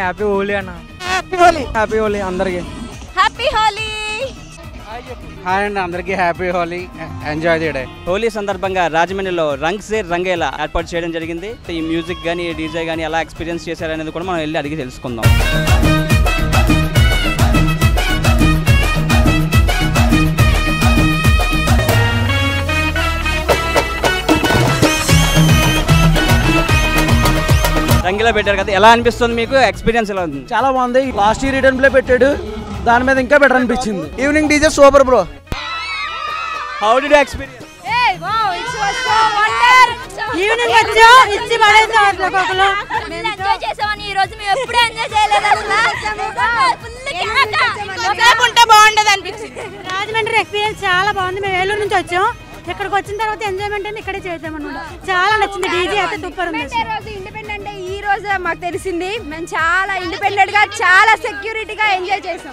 Happy Holi అన్న. Happy Holi. Happy Holi అందరికి. Happy Holi. Hi అండి అందరికి happy Holi. Enjoy the day. Holi సందర్భంగా రాజమండ్రిలో రంగ్ సే రంగేలా ఏర్పాటు చేయడం జరిగింది. ఈ మ్యూజిక్ కానీ డీజే కానీ ఎలా ఎక్స్పీరియన్స్ చేశారనేది కూడా మనం వెళ్ళి అడిగి తెలుసుకుందాం. రంగేలా పెట్టారు కదా, ఎలా అనిపిస్తుంది మీకు? ఎక్స్పీరియన్స్ ఎలా ఉంది? చాలా బాగుంది. లాస్ట్ ఇయర్ రిటర్న్ ప్లే పెట్టాడు, దాని మీద ఇంకా బెటర్ అనిపించింది. Evening DJ super bro. How did you experience? Evening వచ్చా ఇచ్చి పడేసా ఒక్కొక్కరు ఎంజాయ్ చేసామని. ఈ రోజు మేము ఎప్పుడు ఎంజాయ్ చేయలేదు ఉంటే బాగుండదు అనిపించింది. రాజమండ్రి ఎక్స్పీరియన్స్ చాలా బాగుంది. మేము ఏలూరు నుంచి వచ్చాం, ఇక్కడికి వచ్చిన తర్వాత ఎంజాయ్మెంట్ అని ఇక్కడే చేద్దామన్నమాట. చాలా నచ్చింది. డీజే అయితే సూపర్ ఉంది. ఇండిపెండెంట్ ఈ రోజు మాకు తెలిసింది. మేము చాలా ఇండిపెండెంట్ గా చాలా సెక్యూరిటీగా ఎంజాయ్ చేసాం.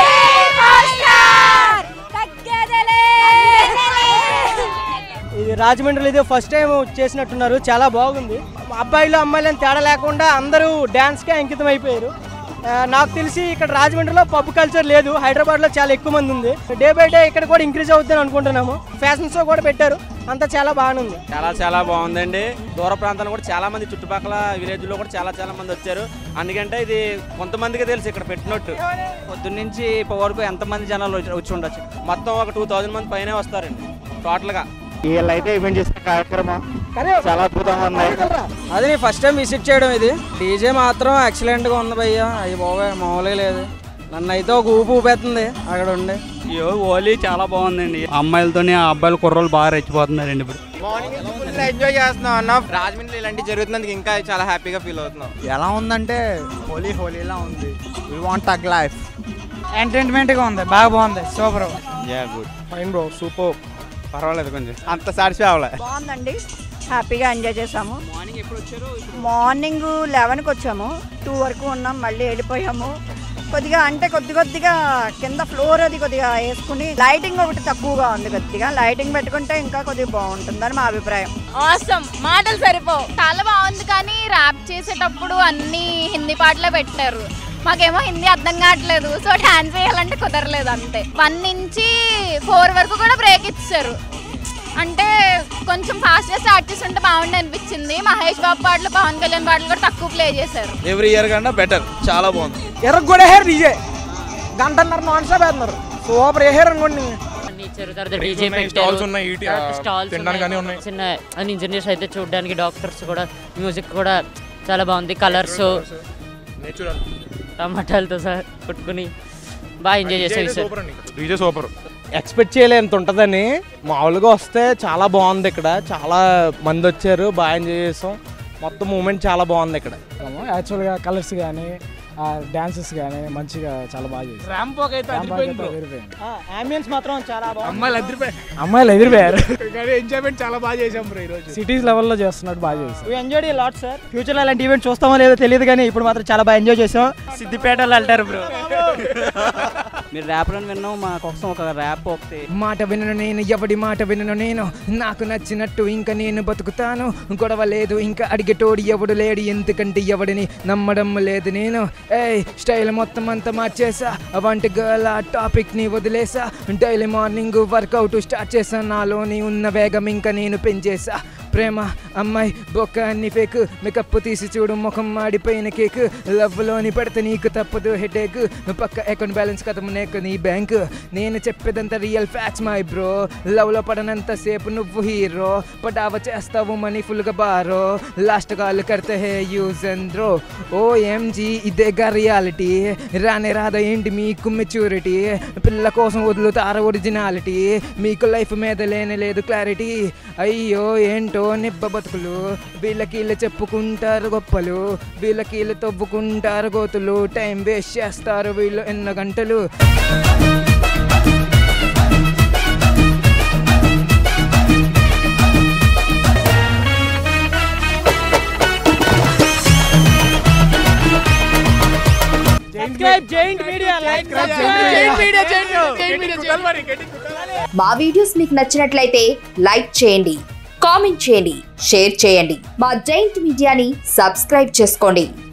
ఇది రాజమండ్రిలో ఇది ఫస్ట్ టైం చేసినట్టున్నారు, చాలా బాగుంది. అబ్బాయిలు అమ్మాయిలను తేడా లేకుండా అందరూ డాన్స్కే అంకితం అయిపోయారు. నాకు తెలిసి ఇక్కడ రాజమండ్రిలో పబ్ కల్చర్ లేదు, హైదరాబాద్లో చాలా ఎక్కువ మంది ఉంది. డే బై డే ఇక్కడ కూడా ఇంక్రీజ్ అవుతుందని అనుకుంటున్నాము. ఫ్యాషన్ షో కూడా పెట్టారు, అంతా చాలా బాగుంది. చాలా బాగుందండి. దూర ప్రాంతాలు కూడా చాలా మంది, చుట్టుపక్కల విలేజ్లో కూడా చాలా మంది వచ్చారు. అందుకంటే ఇది కొంతమందికి తెలుసు ఇక్కడ పెట్టినట్టు. పొద్దున్న నుంచి ఇప్పుడు వరకు ఎంతమంది జనాలు వచ్చి ఉండొచ్చు? మొత్తం ఒక 2000 మంది పైనే వస్తారండి టోటల్గా. వీళ్ళైతే ఈవెంట్ చేసిన కార్యక్రమం చాలా అద్భుతంగా ఉన్నాయి. అది నేను ఫస్ట్ టైం విజిట్ చేయడం. ఇది డీజే మాత్రం ఎక్సలెంట్ గా ఉంది భయ్య. అయ్యి బాగా మామూలుగా లేదు. నన్ను అయితే ఒక ఊపేస్తుంది అక్కడ ఉండి. హోలీ చాలా బాగుందండి. అమ్మాయిలతోనే అబ్బాయిలు కుర్రోళ్ళు బాగా రెచ్చిపోతున్నారండి. ఇప్పుడు మార్నింగ్ ఎంజాయ్ చేస్తున్నాం అన్న. రాజమండ్రి ఇలాంటి జరుగుతున్నందుకు ఇంకా చాలా హ్యాపీగా ఫీల్ అవుతున్నాం. ఎలా ఉందంటే హోలీలా ఉంది. We want thug life. Entertainment గా ఉంది, బాగా బాగుంది. Super. Yeah good fine bro, super. పర్వాలేదు, కొంచెం అంత సాటిస్ఫై అవ్వలేదు. బాగుందండి, హ్యాపీగా ఎంజాయ్ చేసాము. మార్నింగ్ ఎప్పుడు వచ్చారు? మార్నింగ్ 11కి వచ్చాము, 2 వరకు ఉన్నాం, మళ్ళీ వెళ్ళిపోయాము. కొద్దిగా అంటే కొద్దిగా కింద ఫ్లోర్ అది కొద్దిగా వేసుకుని లైటింగ్ ఒకటి తక్కువగా ఉంది. కొద్దిగా లైటింగ్ పెట్టుకుంటే ఇంకా కొద్దిగా బాగుంటుందని మా అభిప్రాయం. ఆసమ్, మాటలు సరిపోవు. చాలా బాగుంది, కానీ ర్యాప్ చేసేటప్పుడు అన్ని హిందీ పాటలే పెట్టారు. మాకేమో హిందీ అర్థం కావట్లేదు, సో డాన్స్ వేయాలంటే కుదరలేదు అంతే. 1 నుంచి 4 వరకు కూడా బ్రేక్ ఇచ్చారు. అంటే కొంచెం ఫాస్ట్గా స్టార్ట్ చేసి ఉంటే బాగుండి అనిపించింది. మహేష్ బాబు పాటలు, పవన్ కళ్యాణ్ పాటలు కూడా తక్కువ ప్లే చేశారు. ఎవ్రీ ఇయర్ కన్నా బెటర్, చాలా బాగుంది. ఎర్రకు కూడా హెయిర్ డీజే గంటన్నర నాన్ స్టాప్ వేస్తున్నారు. సూపర్ హెయిర్ అనుకోండి. చిన్న ఇంజనీర్స్ అయితే చూడడానికి, డాక్టర్స్ కూడా, మ్యూజిక్ కూడా చాలా బాగుంది. కలర్స్ టమాటాలతో సహా కొట్టుకుని బాగా ఎంజాయ్ చేసే సూపర్. ఎక్స్పెక్ట్ చేయలే ఎంత ఉంటుందని. మామూలుగా వస్తే చాలా బాగుంది. ఇక్కడ చాలా మంది వచ్చారు, బాగా ఎంజాయ్ చేసాం. మొత్తం మూమెంట్ చాలా బాగుంది ఇక్కడ. యాక్చువల్గా కలర్స్ కానీ డాన్సెస్ కానీ మంచిగా చాలా బాగా చేశారు. అంబియన్స్ మాత్రం చాలా బాగుంది. అమ్మాయిలు ఎదిరిపోయారు. ఎంజాయ్మెంట్ చాలా బాగా చేసాం బ్రో. ఈరోజు సిటీస్ లెవెల్లో చేస్తున్నట్టు బాగా చేసాం. We enjoyed a lot sir. Future లో అలాంటి ఈవెంట్ చూస్తామో లేదో తెలియదు, కానీ ఇప్పుడు మాత్రం చాలా బాగా ఎంజాయ్ చేసాం. సిద్దిపేటలో అంటారు బ్రో. మీరు ర్యాప్ అని విన్నాం, మా కోసం ఒక ర్యాప్ ఒకటి. మాట వినను నేను, ఎవడి మాట వినను నేను, నాకు నచ్చినట్టు ఇంకా నేను బతుకుతాను. గొడవ లేదు ఇంకా అడిగేటోడు ఎవడు లేడు, ఎందుకంటే ఎవడిని నమ్మడం లేదు నేను. స్టైల్ మొత్తం అంతా మార్చేసా, వంటి గర్ల్ ఆ టాపిక్ ని వదిలేసా. డైలీ మార్నింగ్ వర్కౌట్ స్టార్ట్ చేసా, నాలోని ఉన్న వేగం ఇంకా నేను పెంచేసా. ప్రేమ అమ్మాయి బొక్క అన్ని ఫేక్, మేకప్ తీసి చూడు ముఖం మాడిపోయిన కేక్. లవ్ లోని పడితే నీకు తప్పదు హెడేక్, పక్క అకౌంట్ బ్యాలెన్స్ కథము నేకు నీ బ్యాంక్. నేను చెప్పేదంతా real facts my bro. Love లో పడనంత సేపు నువ్వు హీరో, పడావ చేస్తావు మనీ ఫుల్ గా బారో. లాస్ట్ కాల్ కర్తే హే యూజ్ అండ్ త్రో. OMG ఇదేగా రియాలిటీ. రానే రాదా ఏంటి మీకు మెచ్యూరిటీ, పిల్ల కోసం వదులుతార ఒరిజినాలిటీ. మీకు లైఫ్ మీద లేనే లేదు క్లారిటీ. అయ్యో ఏంటో నిబ్బ బతుకులు, వీళ్ళకీళ్ళు చెప్పుకుంటారు గొప్పలు, వీళ్ళకీళ్ళు తవ్వుకుంటారు గోతులు. టైం వేస్ట్ చేస్తారు వీళ్ళు ఎన్నో గంటలు. మా వీడియోస్ మీకు నచ్చినట్లయితే లైక్ చేయండి, కామెంట్ చేయండి, షేర్ చేయండి. మా జైంట్ మీడియాని సబ్స్క్రైబ్ చేసుకోండి.